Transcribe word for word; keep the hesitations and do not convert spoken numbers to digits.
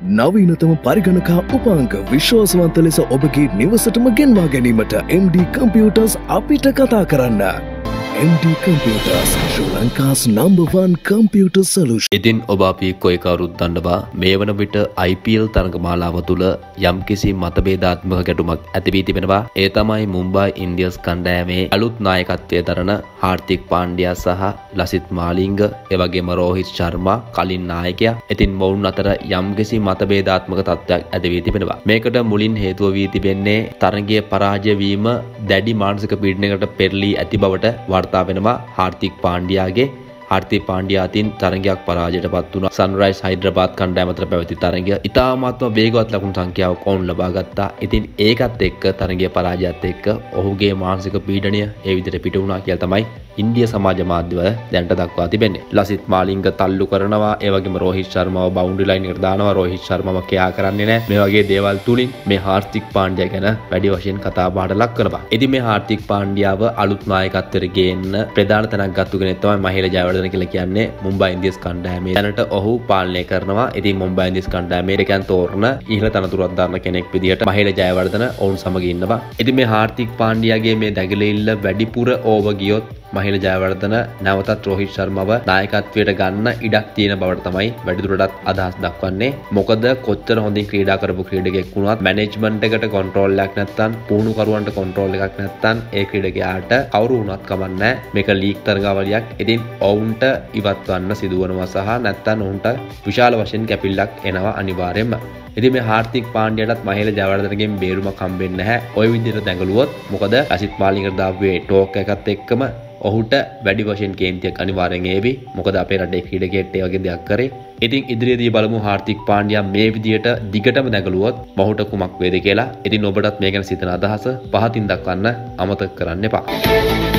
නවීනතම පරිගණකා උපාංක විශ්වාසවන්ත ලෙස ඔබගේ නිවසටම ගෙන්වා ගැනීමට M D Computers අපිට කතා කරන්න. M D Computers, Sri Lanka's number one computer solution. ඉතින් ඔබ අපි කොයි කවුරුත් දන්නවා මේ වන විට I P L තරගමාලාව තුළ යම්කිසි මතභේදාත්මක ගැටුමක් ඇති වී තිබෙනවා. ඒ තමයි මුම්බයි ඉන්ඩියන්ස් කණ්ඩායමේ අලුත් නායකත්වයේ දරන හාර්දික් පාණ්ඩියා සහ ලසිත් මාලිංග, ඒ වගේම රෝහිත් ශර්මා කලින් නායකයා. ඉතින් මොවුන් අතර යම්කිසි මතභේදාත්මක තත්ත්වයක් ඇති වී තිබෙනවා. මේකට මුලින් හේතුව වී තිබෙන්නේ තරගයේ පරාජය වීම දැඩි මානසික පීඩනයකට පෙරළී ඇති බවට වාර්තා වෙනවා. හාර්දික් පාණ්ඩියාගේ හාර්දික් පාණ්ඩියා අතින් තරගයක් පරාජයටපත් වුණා. සන්රයිස් හයිඩ්‍රබාද් කණ්ඩායම අතර පැවති තරගය ඉතාමත්ම වේගවත් ලකුණු සංඛ්‍යාවක් ඔවුන් ලබා ගත්තා. ඉතින් ඒකත් එක්ක තරගයේ පරාජයත් එක්ක ඔහුගේ මානසික පීඩනය ඒ විදිහට පිට වුණා කියලා තමයි ඉන්දියා සමාජ මාධ්‍යවල දැනට දක්වා තිබෙන්නේ. ලසිත් මාලිංග තල්ලු කරනවා, ඒ වගේම රෝහිත් ශර්මාව බවුන්ඩරි ලයින් එකට දානවා. රෝහිත් ශර්මාව කියා කරන්නේ නැහැ. මේ වගේ දේවල් තුලින් මේ හාර්දික් පාණ්ඩියා ගැන වැඩි වශයෙන් කතා බහට ලක් කරනවා. ඉතින් මේ හාර්දික් පාණ්ඩියාව අලුත් නායකත්වයට ගේන්න ප්‍රධාන තැනක් ගත්තු කෙනෙක් තමයි මහේල ජයවර්ධන කියලා කියන්නේ මුම්බයි ඉන්ඩියන්ස් කණ්ඩායමේ. දැනට ඔහු පාලනය කරනවා. ඉතින් මුම්බයි ඉන්ඩියන්ස් කණ්ඩායමේ එකෙන් තෝරන ඉහළ තනතුරක් දරන කෙනෙක් විදිහට මහේල ජයවර්ධන ඔවුන් සමග ඉන්නවා. ඉතින් මේ හාර්දික් පාණ්ඩියාගේ මේ දැගලිල්ල වැඩිපුර ඕව ගියොත් මහේල ජයවර්ධන නැවතත් රෝහිත් ශර්මාව නායකත්වයට ගන්න ඉඩක් තියෙන බවට තමයි වැඩිදුරටත් අදහස් දක්වන්නේ. මොකද කොච්චර හොඳින් ක්‍රීඩා කරපු ක්‍රීඩකයෙක් වුණත් මැනේජ්මන්ට් එකට කන්ට්‍රෝල් එකක් නැත්නම් පුහුණුකරුවන්ට කන්ට්‍රෝල් එකක් නැත්නම් ඒ ක්‍රීඩකයාට කවුරු වුණත් කමන්නේ මේක ලීග් තරගාවලියක්. ඉතින් ඔවුන්ට ඉවත් වන්න සිදුවනවා සහ නැත්නම් ඔවුන්ට විශාල වශයෙන් කැපිල්ලක් එනවා අනිවාර්යයෙන්ම. ඉතින් මේ හාර්දික් පාණ්ඩියාටත් මහේල ජයවර්ධනගෙන් බේරුමක් හම්බෙන්නේ නැහැ. ওই විදිහට දැඟලුවොත්. මොකද ලසිත් මාලිංගට දාපුවේ ටෝක් එකත් එක්කම ඔහුට වැඩි වශයෙන් කේන්තියක් අනිවාර්යෙන් ඒවි. මොකද අපේ රටේ ක්‍රීඩකයෙක්ට ඒ වගේ දෙයක් කරේ. ඉතින් ඉදිරියේදී බලමු හාර්දික් පාණ්ඩියා මේ විදියට දිගටම දැඟලුවොත් මොහුට කුමක් වේද කියලා. ඉතින් ඔබටත් මේ ගැන සිතන අදහස පහතින් දක්වන්න අමතක කරන්න එපා.